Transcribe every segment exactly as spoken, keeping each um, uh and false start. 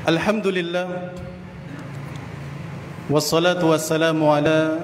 Alhamdulillah, wassalatu wassalamu ala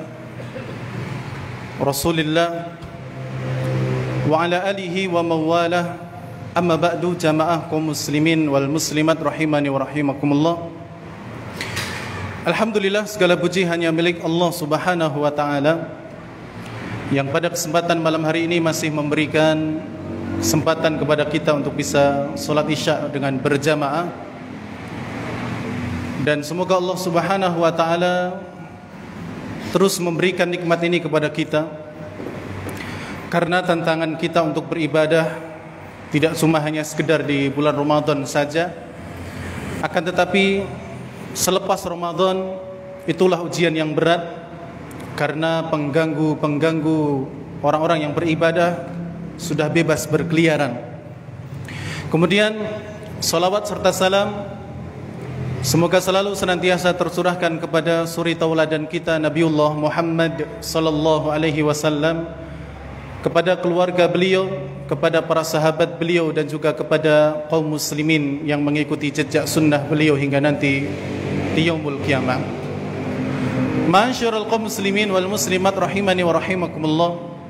Rasulillah wa ala alihi wa mawalah. Amma ba'du, jamaah kaum muslimin wal muslimat rahimani wa rahimakumullah. Alhamdulillah, segala puji hanya milik Allah Subhanahu wa taala yang pada kesempatan malam hari ini masih memberikan kesempatan kepada kita untuk bisa salat Isya dengan berjamaah. Dan semoga Allah Subhanahu wa taala terus memberikan nikmat ini kepada kita, karena tantangan kita untuk beribadah tidak cuma hanya sekedar di bulan Ramadan saja, akan tetapi selepas Ramadan itulah ujian yang berat, karena pengganggu-pengganggu orang-orang yang beribadah sudah bebas berkeliaran. Kemudian salawat serta salam semoga selalu senantiasa tercurahkan kepada suri tauladan kita Nabiullah Muhammad sallallahu alaihi wasallam, kepada keluarga beliau, kepada para sahabat beliau, dan juga kepada kaum muslimin yang mengikuti jejak sunnah beliau hingga nanti di yaumul qiyamah. Ma'asyiral kaum muslimin wal muslimat rahimani wa rahimakumullah.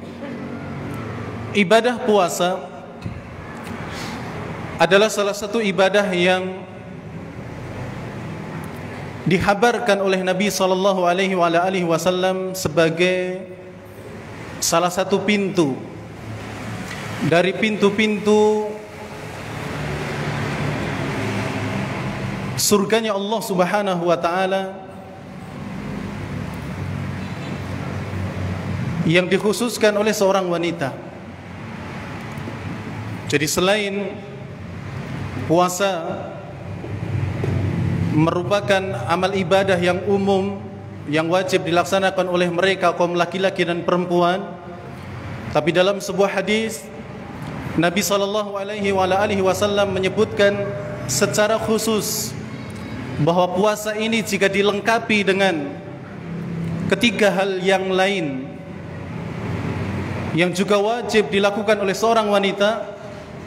Ibadah puasa adalah salah satu ibadah yang dihabarkan oleh Nabi sallallahu alaihi wasallam sebagai salah satu pintu dari pintu-pintu surganya Allah Subhanahu wa taala yang dikhususkan oleh seorang wanita. Jadi selain puasa merupakan amal ibadah yang umum yang wajib dilaksanakan oleh mereka kaum laki-laki dan perempuan, tapi dalam sebuah hadis Nabi sallallahu alaihi wasallam menyebutkan secara khusus bahwa puasa ini jika dilengkapi dengan ketiga hal yang lain yang juga wajib dilakukan oleh seorang wanita,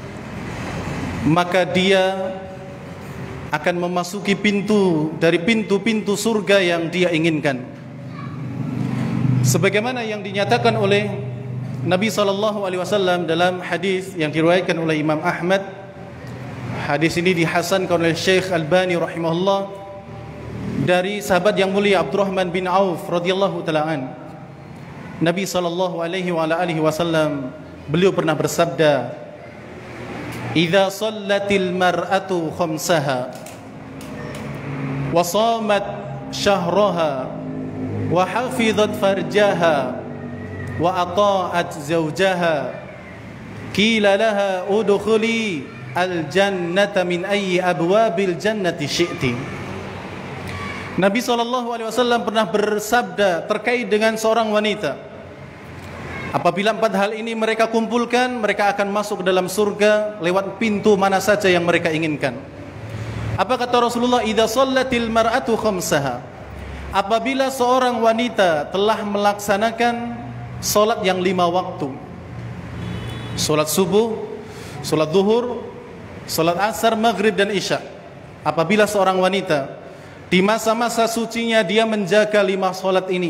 maka dia akan memasuki pintu dari pintu-pintu surga yang dia inginkan. Sebagaimana yang dinyatakan oleh Nabi sallallahu alaihi wasallam dalam hadis yang diriwayatkan oleh Imam Ahmad. Hadis ini dihasankan oleh Syekh Albani rahimahullah dari sahabat yang mulia Abdurrahman bin Auf radhiyallahu taala an. Nabi sallallahu alaihi wasallam beliau pernah bersabda, "Idza shallatil mar'atu khamsaha wa shamat syahraha wa hafizat farjaha wa ata'at zawjaha qila laha udkhuli al-jannata min ayyi abwabil jannati syi'ti." Nabi sallallahu alaihi wasallam pernah bersabda terkait dengan seorang wanita, apabila empat hal ini mereka kumpulkan, mereka akan masuk ke dalam surga lewat pintu mana saja yang mereka inginkan. Apa kata Rasulullah? Idza shallatil mar'atu khamsaha. Apabila seorang wanita telah melaksanakan salat yang lima waktu, salat subuh, salat zuhur, salat asar, maghrib dan isya. Apabila seorang wanita di masa-masa sucinya dia menjaga lima salat ini,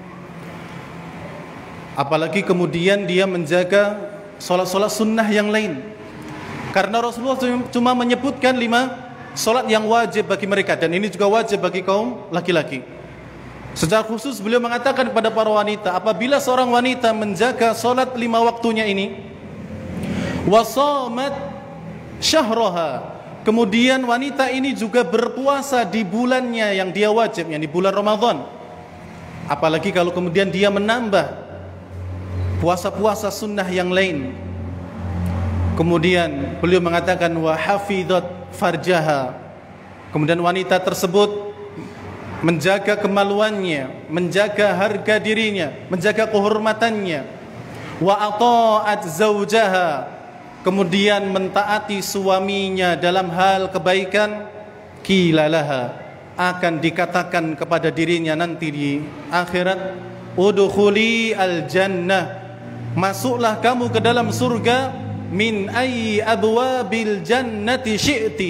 apalagi kemudian dia menjaga solat-solat sunnah yang lain, karena Rasulullah cuma menyebutkan lima solat yang wajib bagi mereka, dan ini juga wajib bagi kaum laki-laki. Secara khusus beliau mengatakan kepada para wanita, apabila seorang wanita menjaga solat lima waktunya ini, wasamat syahroha, kemudian wanita ini juga berpuasa di bulannya yang dia wajib, yang di bulan Ramadan, apalagi kalau kemudian dia menambah puasa-puasa sunnah yang lain. Kemudian beliau mengatakan wa hafizat farjaha, kemudian wanita tersebut menjaga kemaluannya, menjaga harga dirinya, menjaga kehormatannya. Wa ata'at zawjaha, kemudian mentaati suaminya dalam hal kebaikan. Qila laha, akan dikatakan kepada dirinya nanti di akhirat, udkhuli al-jannah, masuklah kamu ke dalam surga, min ayyi abwabil jannati syi'ti,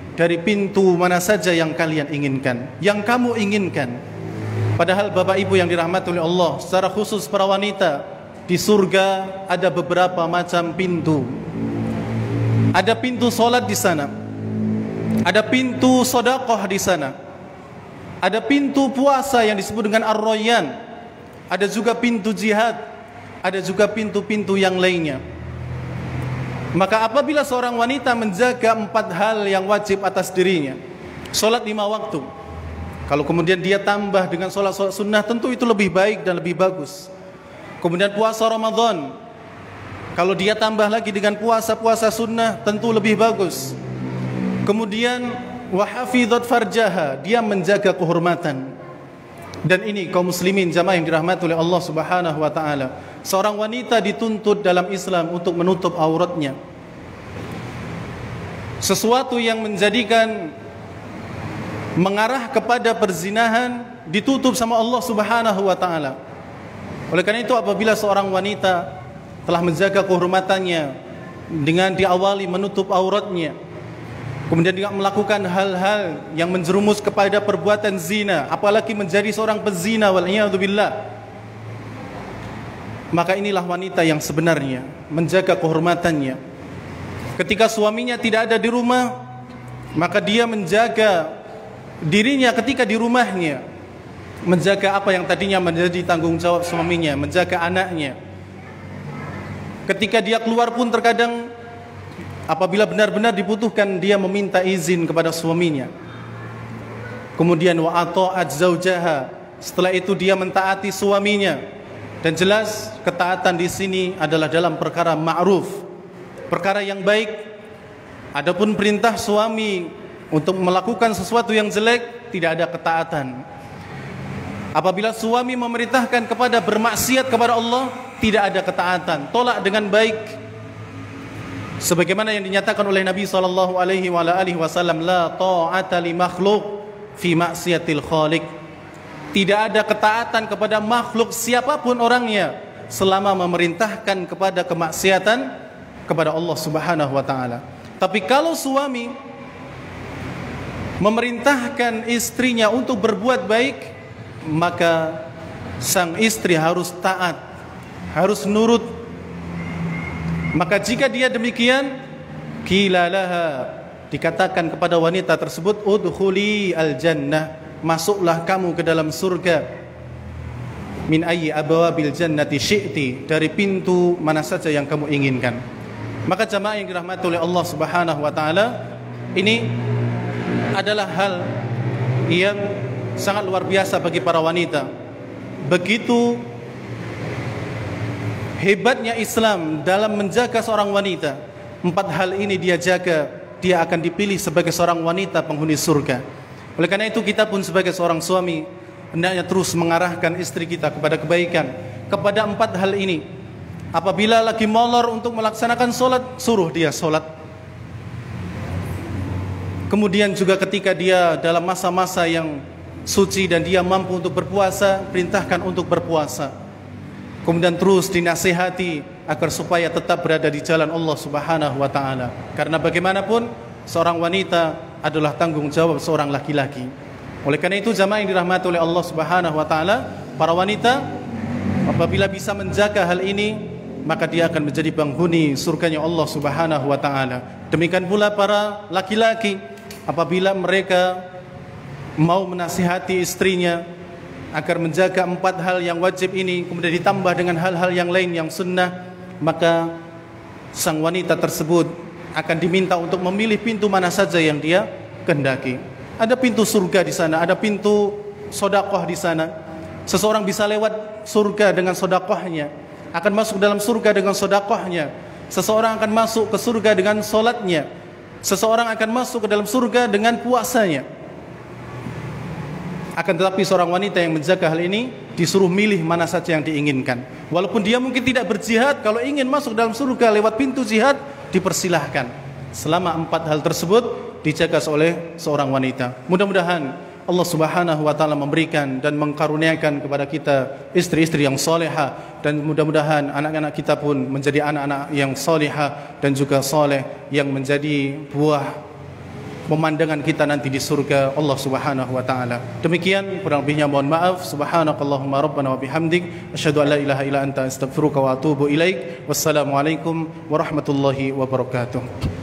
dari pintu mana saja yang kalian inginkan, yang kamu inginkan. Padahal Bapak Ibu yang dirahmati oleh Allah, secara khusus para wanita, di surga ada beberapa macam pintu. Ada pintu solat di sana, ada pintu sedekah di sana, ada pintu puasa yang disebut dengan Ar-Rayyan, ada juga pintu jihad, ada juga pintu-pintu yang lainnya. Maka apabila seorang wanita menjaga empat hal yang wajib atas dirinya, solat lima waktu, kalau kemudian dia tambah dengan solat-solat sunnah, tentu itu lebih baik dan lebih bagus. Kemudian puasa Ramadan, kalau dia tambah lagi dengan puasa-puasa sunnah, tentu lebih bagus. Kemudian wahafidhat farjaha, dia menjaga kehormatan. Dan ini kaum muslimin jamaah yang dirahmati oleh Allah Subhanahu wa taala, seorang wanita dituntut dalam Islam untuk menutup auratnya. Sesuatu yang menjadikan mengarah kepada perzinahan ditutup sama Allah Subhanahu wa taala. Oleh karena itu apabila seorang wanita telah menjaga kehormatannya dengan diawali menutup auratnya, kemudian dia melakukan hal-hal yang menjerumus kepada perbuatan zina, apalagi menjadi seorang pezina wal'iyadzubillah, maka inilah wanita yang sebenarnya menjaga kehormatannya. Ketika suaminya tidak ada di rumah, maka dia menjaga dirinya ketika di rumahnya, menjaga apa yang tadinya menjadi tanggung jawab suaminya, menjaga anaknya. Ketika dia keluar pun terkadang apabila benar-benar dibutuhkan, dia meminta izin kepada suaminya. Kemudian wa ata'at zaujaha, setelah itu dia mentaati suaminya. Dan jelas ketaatan di sini adalah dalam perkara ma'ruf, perkara yang baik. Adapun perintah suami untuk melakukan sesuatu yang jelek, tidak ada ketaatan. Apabila suami memerintahkan kepada bermaksiat kepada Allah, tidak ada ketaatan, tolak dengan baik. Sebagaimana yang dinyatakan oleh Nabi sallallahu alaihi wasallam, la ta'ata li makhluq fi maksiatil khaliq. Tidak ada ketaatan kepada makhluk siapapun orangnya selama memerintahkan kepada kemaksiatan kepada Allah Subhanahu wa taala. Tapi kalau suami memerintahkan istrinya untuk berbuat baik, maka sang istri harus taat, harus nurut. Maka jika dia demikian, qila laha, dikatakan kepada wanita tersebut, udkhuli al-jannah, masuklah kamu ke dalam surga. Min ayyi abwabil jannati syi'ti, dari pintu mana saja yang kamu inginkan. Maka jamaah yang dirahmati oleh Allah Subhanahu wa taala, ini adalah hal yang sangat luar biasa bagi para wanita. Begitu hebatnya Islam dalam menjaga seorang wanita. Empat hal ini dia jaga, dia akan dipilih sebagai seorang wanita penghuni surga. Oleh karena itu kita pun sebagai seorang suami hendaknya terus mengarahkan istri kita kepada kebaikan, kepada empat hal ini. Apabila lagi molor untuk melaksanakan solat, suruh dia solat. Kemudian juga ketika dia dalam masa-masa yang suci dan dia mampu untuk berpuasa, perintahkan untuk berpuasa. Kemudian terus dinasihati agar supaya tetap berada di jalan Allah Subhanahu wa taala. Karena bagaimanapun seorang wanita adalah tanggung jawab seorang laki-laki. Oleh karena itu jamaah yang dirahmati oleh Allah Subhanahu wa taala, para wanita apabila bisa menjaga hal ini, maka dia akan menjadi penghuni surganya Allah Subhanahu wa taala. Demikian pula para laki-laki, apabila mereka mau menasihati istrinya agar menjaga empat hal yang wajib ini, kemudian ditambah dengan hal-hal yang lain yang sunnah, maka sang wanita tersebut akan diminta untuk memilih pintu mana saja yang dia kehendaki. Ada pintu surga di sana, ada pintu sedekah di sana. Seseorang bisa lewat surga dengan sedekahnya, akan masuk dalam surga dengan sedekahnya. Seseorang akan masuk ke surga dengan solatnya. Seseorang akan masuk ke dalam surga dengan puasanya. Akan tetapi seorang wanita yang menjaga hal ini disuruh milih mana saja yang diinginkan. Walaupun dia mungkin tidak berjihad, kalau ingin masuk dalam surga lewat pintu jihad, dipersilahkan. Selama empat hal tersebut dijaga oleh seorang wanita. Mudah-mudahan Allah Subhanahu wa taala memberikan dan mengkaruniakan kepada kita istri-istri yang salehah, dan mudah-mudahan anak-anak kita pun menjadi anak-anak yang salehah dan juga saleh, yang menjadi buah pemandangan kita nanti di surga Allah Subhanahu wa taala. Demikian, kurang lebihnya mohon maaf. Subhanakallahumma rabbana wa bihamdik asyhadu an la ilaha illa anta astaghfiruka wa atubu ilaik. Wassalamualaikum warahmatullahi wabarakatuh.